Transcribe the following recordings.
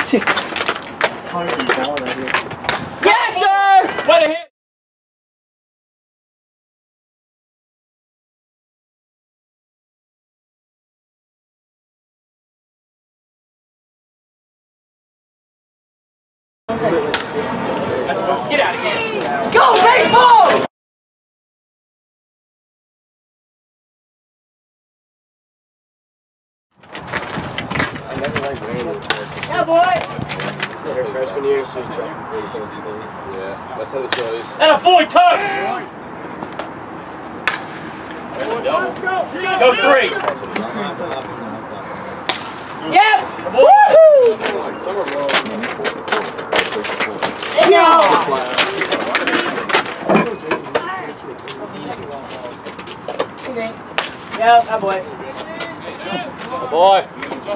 It's harder than ball right here. Yes, sir! What a hit! Get out of here! Go, baseball! I never liked Randy. Yeah, boy! Her freshman year, she was dropping 40 points a game. Yeah, that's how this goes. And a boy tuck! Go three! Yep! Woohoo! Some are wrong. Yeah, that boy. Good boy.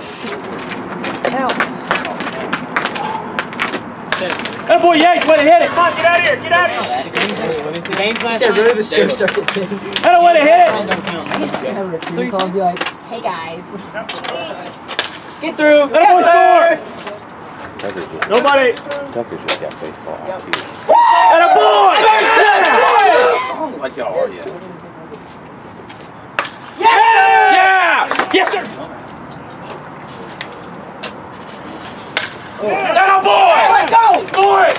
That boy Yates, way to hit it! Come on, get out of here, get out of here! Games last night. Really, the show starts at 10. That a way to hit it! Have a recruiting call and be like, Hey guys. Get through! That boy score! Nobody! Tucker's just got baseball IQ. That a boy! I don't like y'all, are you? Yeah! Yes, sir! That a boy! Let's go! Boy!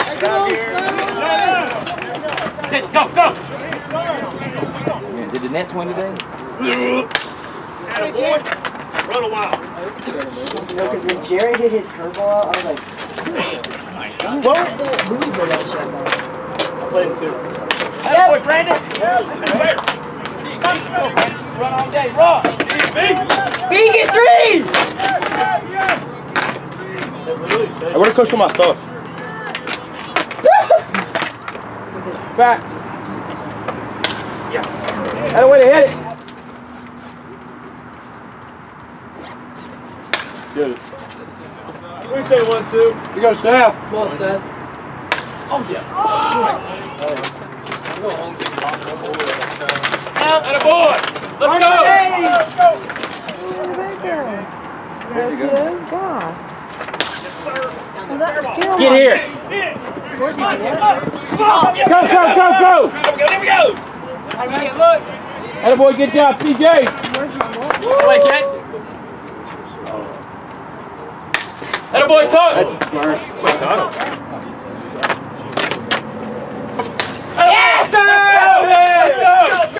Go, go! Yeah, did the Nets win today? That a boy! Run a while. because when Jared hit his curveball, I was like, what was the Louisville that shot down? Played two. That boy, Brandon! Run all day, run! B, get three! Hey, where the coach put my stuff? Back. Yes. That a way to hit it. Good. We say 1-2. You go, Seth. Well, Seth. Oh, yeah. Go home, get And a boy. Let's go. Let's go. Where'd you go? Yes, sir. Get here. Go, go, go, go. Here we go. And a boy, good job, CJ. Wait, Ken. And a boy, Tuck. Wait, Tuck. Yes, sir.